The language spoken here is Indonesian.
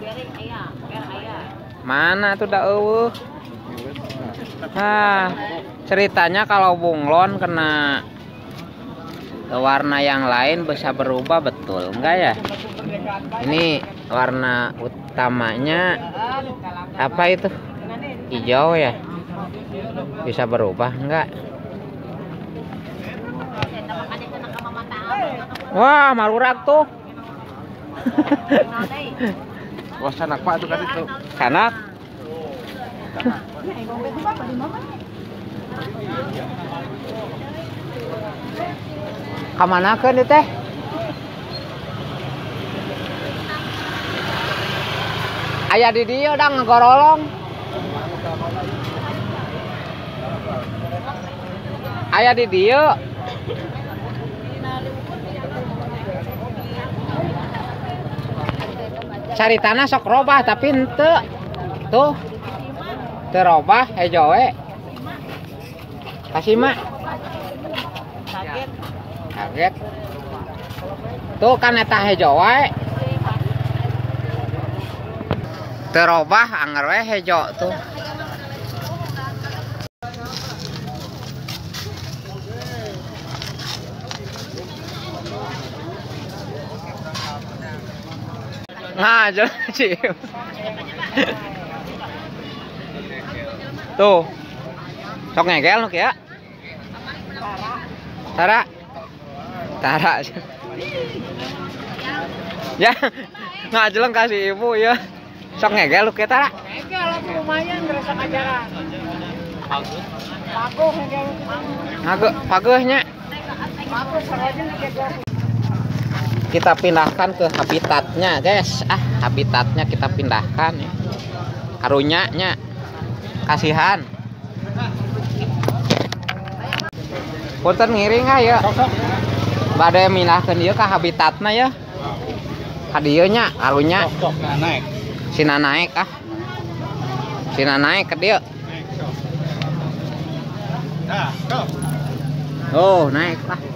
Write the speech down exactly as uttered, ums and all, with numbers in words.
Mana tuh dah eueuh. Nah, ceritanya kalau bunglon kena warna yang lain bisa berubah, betul enggak ya? Ini warna utamanya apa itu? Hijau ya? Bisa berubah enggak? Wah, malurak tuh. Wah, sanak Pak tuh kan itu. Sanak. Kamana kan itu teh? Aya di dieu da ngagorolong. Aya di dieu. Cari tanah sok robah tapi henteu. Tuh. Teu robah hejo we. Kasih mak. Kaget. Kaget. Tuh kan eta hejo wae. Teu robah anger we hejo tuh. Nah, jangan sih. Tuh. Sok ngegel nu kieu. Tara. Tara. Ya, ngajeleng kasih ibu ya. Sok ngegel lu kieu Tara. Ngegel lumayan ngerasa ajaran. Bagus. Bagus ngegel. Ngage pageuhnya. Bagus sarojeng ngegel. Kita pindahkan ke habitatnya guys. Ah, habitatnya kita pindahkan ya. Karunya nya kasihan. Punten ngiring ya. Bade mindahkeun ieu ka habitatna ya. Ka dieu nya karunya. Naik. Sina naik ah. Sina naik ke dieu. Nah, go. Oh, naik lah.